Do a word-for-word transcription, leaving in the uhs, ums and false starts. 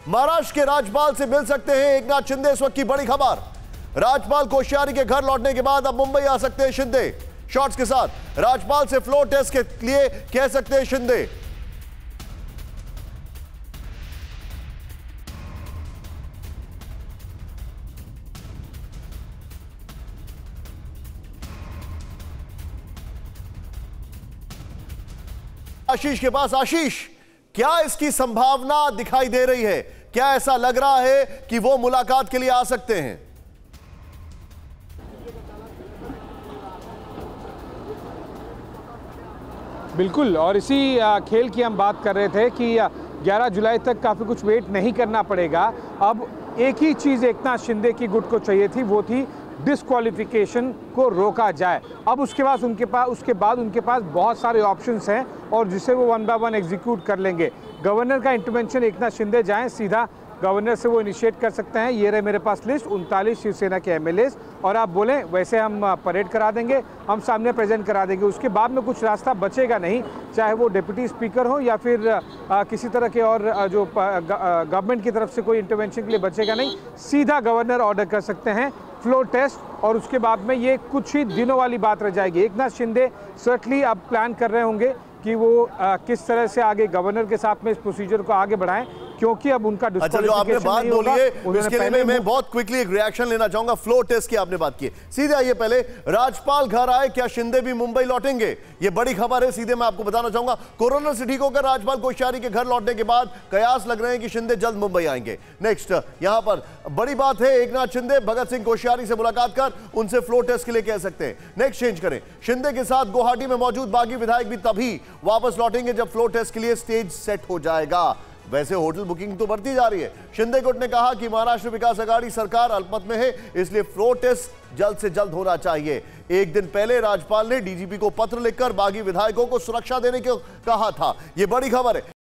महाराष्ट्र के राज्यपाल से मिल सकते हैं एकनाथ शिंदे, इस वक्त की बड़ी खबर। राज्यपाल कोश्यारी के घर लौटने के बाद अब मुंबई आ सकते हैं शिंदे। शॉट्स के साथ राज्यपाल से फ्लोर टेस्ट के लिए कह सकते हैं शिंदे। आशीष के पास। आशीष, क्या इसकी संभावना दिखाई दे रही है? क्या ऐसा लग रहा है कि वो मुलाकात के लिए आ सकते हैं? बिल्कुल, और इसी खेल की हम बात कर रहे थे कि ग्यारह जुलाई तक काफ़ी कुछ वेट नहीं करना पड़ेगा। अब एक ही चीज़ एकनाथ शिंदे की गुट को चाहिए थी, वो थी डिस्क्वालिफिकेशन को रोका जाए। अब उसके बाद उनके पास उसके बाद उनके पास बहुत सारे ऑप्शंस हैं और जिसे वो वन बाय वन एग्जीक्यूट कर लेंगे। गवर्नर का इंटरवेंशन एकनाथ शिंदे जाएं, सीधा गवर्नर से वो इनिशिएट कर सकते हैं। ये रहे मेरे पास लिस्ट उनतालीस शिवसेना के एमएलएस, और आप बोलें वैसे हम परेड करा देंगे, हम सामने प्रेजेंट करा देंगे। उसके बाद में कुछ रास्ता बचेगा नहीं, चाहे वो डिप्टी स्पीकर हो या फिर आ, किसी तरह के और आ, जो गवर्नमेंट की तरफ से कोई इंटरवेंशन के लिए बचेगा नहीं। सीधा गवर्नर ऑर्डर कर सकते हैं फ्लोर टेस्ट, और उसके बाद में ये कुछ ही दिनों वाली बात रह जाएगी। एकनाथ शिंदे सर्टली अब प्लान कर रहे होंगे कि वो आ, किस तरह से आगे गवर्नर के साथ में इस प्रोसीजर को आगे बढ़ाएं, क्योंकि अब उनका अच्छा, जो आपने बात बोली है उसके लिए मैं, मैं बहुत क्विकली एक रिएक्शन लेना चाहूंगा। फ्लोर टेस्ट की आपने बात की, सीधे आइए पहले, राज्यपाल घर आए, क्या शिंदे भी मुंबई लौटेंगे? ये बड़ी खबर है, सीधे मैं आपको बताना चाहूंगा। कोरोना से ठीक होकर राज्यपाल कोश्यारी के घर लौटने के बाद कयास लग रहे हैं कि शिंदे जल्द मुंबई आएंगे। नेक्स्ट यहां पर बड़ी बात है, एकनाथ शिंदे भगत सिंह कोश्यारी से मुलाकात कर उनसे फ्लोर टेस्ट के लिए कह सकते हैं। नेक्स्ट चेंज करें, शिंदे के साथ गुवाहाटी में मौजूद बागी विधायक भी तभी वापस लौटेंगे जब फ्लोर टेस्ट के लिए स्टेज सेट हो जाएगा। वैसे होटल बुकिंग तो बढ़ती जा रही है। शिंदे गुट ने कहा कि महाराष्ट्र विकास आघाड़ी सरकार अल्पमत में है, इसलिए फ्लोर टेस्ट जल्द से जल्द होना चाहिए। एक दिन पहले राज्यपाल ने डीजीपी को पत्र लिखकर बागी विधायकों को सुरक्षा देने को कहा था। यह बड़ी खबर है।